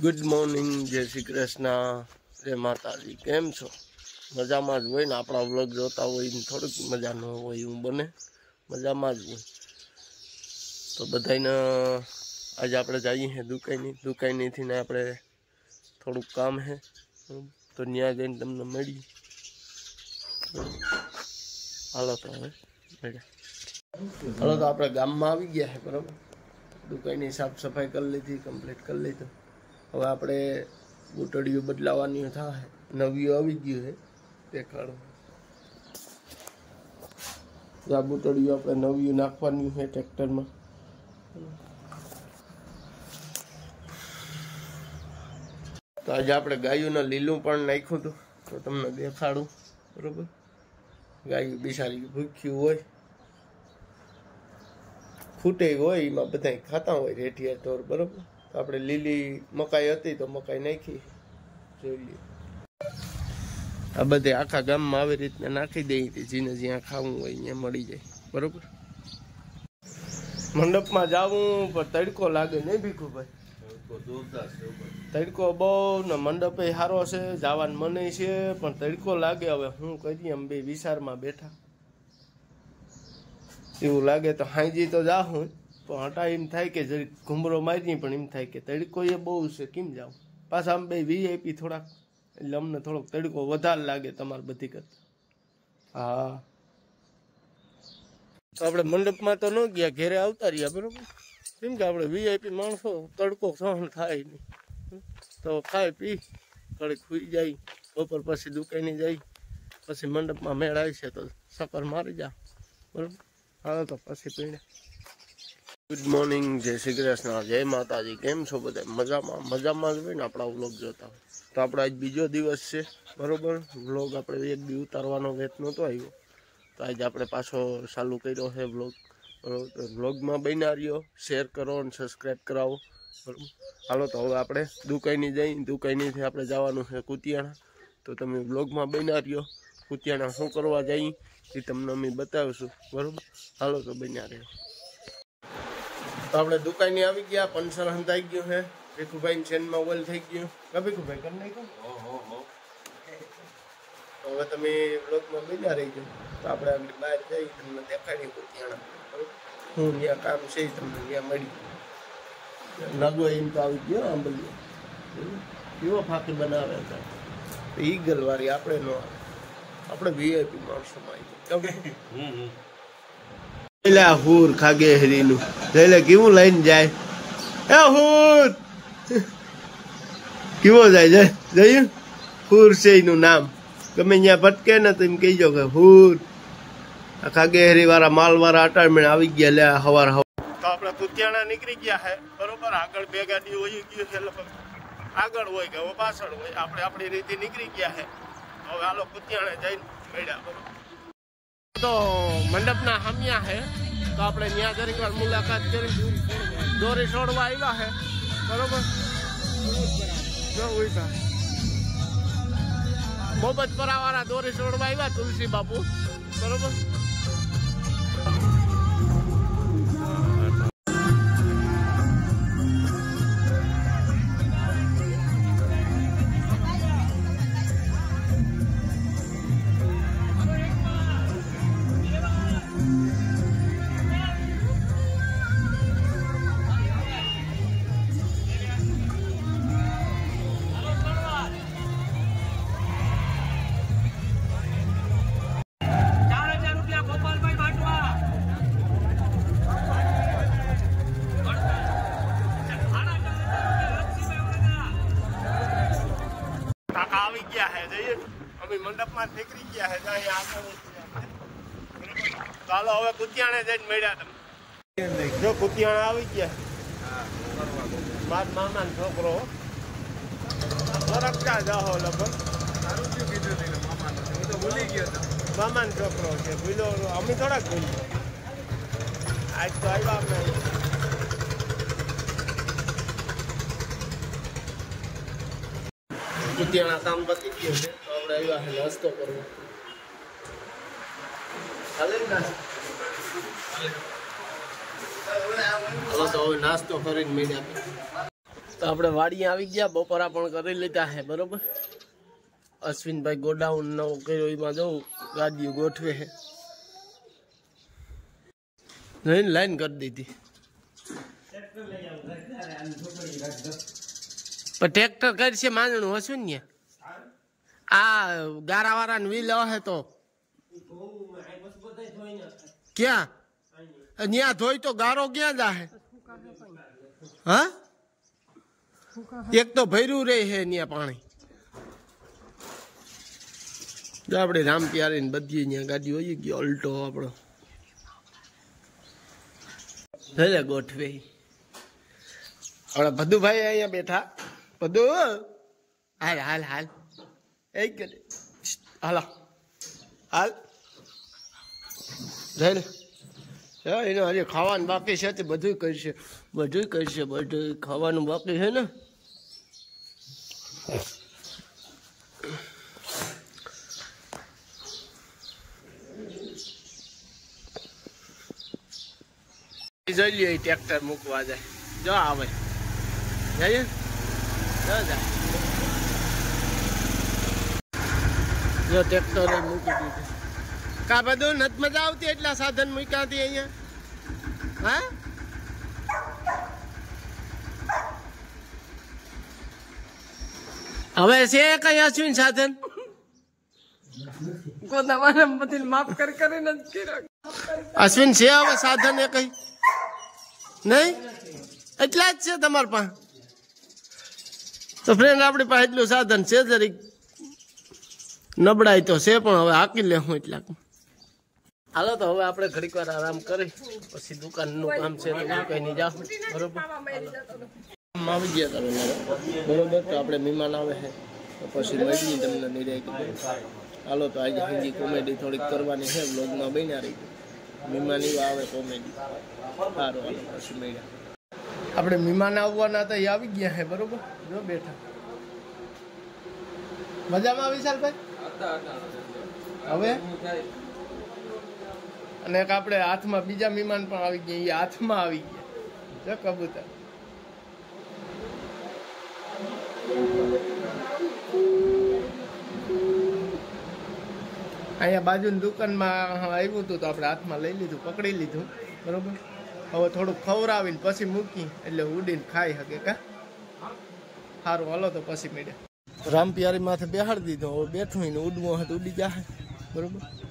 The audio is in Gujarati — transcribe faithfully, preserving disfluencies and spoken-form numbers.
गुड मॉर्निंग जय श्री कृष्ण जय माताजी। केम छो? मजामां ज होय ने आपणा व्लॉग जोता होय ने थोड़ीक मजा न होय एवुं बने, मजामां ज होय। तो बधाने आज आपणे जाईए हैं दुकाने दुकानेथी ने आपणे थोड़ुंक काम है तो न्या जईने तमने मळी। हालो तो हवे मळ्या। हालो तो आपणे गाममां आवी गया है बराबर। दुकाननी साफ सफाई कर लीधी, कम्प्लीट कर लीधुं। हवे आपणे बूटड़ियों बदलावानी थाय। नवीओ आवी गयो है देखाड़ो। आ बूटड़ियों आपणे नवीओ नाखवानी है ट्रेक्टर में। तो आज आपणे गायोने लीलुं पण नाख्युं हतुं तो तमने देखाड़ुं बरोबर। गायो बिचारी भूखी होय, फूटे होय एमां बधाय खाता होय रेठिया तोर बरोबर। तो आपणे लीली मकाई हती तो मकाई नाखी जोई लीए। आ बधे आखा गाममां આવી રીતના નાખી દઈએ કે જેને જ્યાં ખાવું હોય ત્યાં મળી જાય બરોબર। મંડપમાં જાવું પણ તડકો લાગે નહીં ભીખુભાઈ? તડકો બહુ ને મંડપે સારો છે, જવાનું મને છે પણ તડકો લાગે। હવે શું કરીએ, અમે બે વિચારમાં બેઠા। એવું લાગે તો હાંજી તો જાઉં પણ હટા એમ થાય કે જરીક ઘૂમરો મારીએ પણ એમ થાય કે તડકો એ બહુ છે કેમ જાઉં। પાછા આમ બે વીઆઈપી થોડાક એટલે અમને થોડોક તડકો વધારે લાગે તમારે બધી કરતા। હા તો આપણે મંડપમાં તો ન ગયા, ઘેરે આવતા રહ્યા બરોબર। કેમ કે આપણે વીઆઈપી માણસો તડકો સહન થાય નહીં તો ખાઈ પી ઘડીક સુઈ જાય, બપોર પછી દુકાને જાય, પછી મંડપમાં મેળ આવશે તો સકર મારી જા બરોબર। હાલો તો પછી પીણે। ગુડ મોર્નિંગ જય શ્રી કૃષ્ણ જય માતાજી। કેમ છો બધા? મજામાં? મજામાં જ હોય ને આપણા વ્લોગ જોતા હોય તો આપણે આજ બીજો દિવસ છે બરોબર। વ્લોગ આપણે એક દી ઉતારવાનો વેત નહોતો આવ્યો તો આજે આપણે પાછો ચાલુ કર્યો છે વ્લોગ બરોબર। વ્લોગમાં બન્યા રહ્યો, શેર કરો અને સબસ્ક્રાઈબ કરાવો બરોબર। હાલો તો હવે આપણે દુકાને જઈ, દુકાનેથી આપણે જવાનું છે કુતિયાણા તો તમે વ્લોગમાં બન્યા રહ્યો। કુતિયાણા શું કરવા જઈએ એ તમને અમે બતાવીશું બરોબર। હાલો તો બન્યા રહ્યો। તો આપણે દુકાને આવી ગયા, પંચર હંતાઈ ગયું છે, ભીખુભાઈ ચેનમાં ઓઇલ થઈ ગયું કા ભીખુભાઈ કરી નાખ્યું। તો હવે તમે બ્લોગમાં બન્યા રહી ગયો તો આપણે આગળ બહાર જઈ તમને દેખાડી કુતિયાણા બરોબર। હું ત્યાં કામ છે તમને ત્યાં મળી લાગો એમ તો આવી ગયો આંબલીઓ કેવો ફાંકી બનાવે હતા ઈગલ વાળી આપણે નો આવે, આપણે વીઆઈપી માણસોમાં આવી ગયું। પેલા હુર ખાગે હરીનું એટલે કેવું લઈને જાય એ હુર કેવો જાય જાય જઈએ હુર છે એનું નામ ગમે ત્યાં ભટકે ને તો એમ કહીજો કે હુર। આ ખાગે હરી વાળા માલ વાળા અટાણમેં આવી ગયા લે હવાર હવાર। તો આપણે કુતિયાણા નીકળી ગયા હે બરોબર। આગળ બે ગાડી હોય ગયું છે લગભગ, આગળ હોય કે હવે પાછળ હોય, આપણે આપણી રીતે નીકળી ગયા હે। હવે હાલો કુતિયાણા જઈને મળ્યા બરોબર। તો મંડપના હામિયા હે તો આપણે ત્યાં જરીક વાર મુલાકાત કરી, દોરી છોડવા આવ્યા હે બરોબર। જો ઉઈતા મોહબ્બતપરા વાળા દોરી છોડવા આવ્યા તુલસી બાપુ બરોબર। આવી ગયા હે જઈએ અમે મંડપમાં નીકળી ગયા હે જાય આગળ। ચાલો હવે કુતિયાણે જઈને મળ્યા તમે જો કુતિયાણા આવી ગયા। માર મામા છોકરો ઓળખતા જાઓ લગભગ મામા છોકરો છે ભૂલો અમે થોડાક ભૂલી આજ તો આવ્યા અમે। કુતિયાણા કામ પતી ગયું છે તો આપણે આવ્યા છે નાસ્તો કરવા। હાલે નાસ્તો હાલો તો હવે નાસ્તો કરીને મીડ્યા। તો तो આપણે વાડીએ આવી ગયા, બપોરા પણ કરી લીધા છે બરોબર। અશ્વિનભાઈ ગોડાઉન નવો કર્યો એમાં જવું ગાડીઓ ગોઠવે છે, નહીં લાઈન કરી દીધી પણ ટ્રેક્ટર કરશે માંગણું હશું ને આ ગારા વાળા વીલ હે તો ક્યાં ત્યાં ધોઈ તો ગારો ક્યાં જાહે? હા એક તો ભર્યું રહે છે ત્યાં પાણી। આપણે રામ પ્યારે બધી ત્યાં ગાડી હોય ગઈ અલ્ટો આપણો ભલે ગોઠવે। આપણા ભદુભાઈ અહીંયા બેઠા, ભદુ હાલ હાલ હાલ એક હાલ હાલ જઈને એને હજી ખાવાનું બાકી છે તે બધું કરશે, બધું કરશે, બધું ખાવાનું બાકી છે ને। જોઈ લ્યો ટ્રેક્ટર મૂકવા જાય, જો આવે જઈએ જો જાય જો ટ્રેક્ટર મૂકી દીધું। કા બધું નથી મજા આવતી એટલા સાધન મૂક્યાથી અહીંયા? હા હવે છે કઈ હશું સાધન? માફ કરી કરીને અશ્વિન છે હવે સાધન એ કઈ નહીં? એટલા જ છે તમારા પાસે? તો ફ્રેન્ડ આપણી પાસે એટલું સાધન છે, જરીક નબળાઈ તો છે પણ હવે હાકી લે હું એટલા। હાલો તો હવે આપણે ઘડીક વાર આરામ કરી પછી દુકાનનું કામ છે તો દુકાને જાવ બરોબર। આવી ગયા તમે બરોબર, તો આપણે મહેમાન આવે છે તો પછી મળીએ તમને નિરાય। હાલો તો આજે હિન્દી કોમેડી થોડીક કરવાની છે, બ્લોગમાં બન્યા રહી મહેમાન એવા આવે કોમેડી સારું। હાલો પછી મળ્યા, આપણે મહેમાન આવવાના તો એ આવી ગયા છે બરોબર, જો બેઠા મજામાં વિશાલભાઈ હવે। અને એક આપણે હાથમાં બીજા મહેમાન પણ આવી ગયા, એ હાથમાં આવી ગયા જો કબૂતર। અહીંયા બાજુની દુકાનમાં આવ્યું હતું તો આપણે હાથમાં લઈ લીધું, પકડી લીધું બરોબર। હવે થોડુંક ખવડાવીને પછી મૂકી એટલે ઉડીને ખાઈ શકે કા સારું। હાલો તો પછી મળ્યા, રામ પ્યારી માથે બેહાડી દીધો, હવે બેઠું ને ઉડવું હતું ઉડી જાય બરોબર।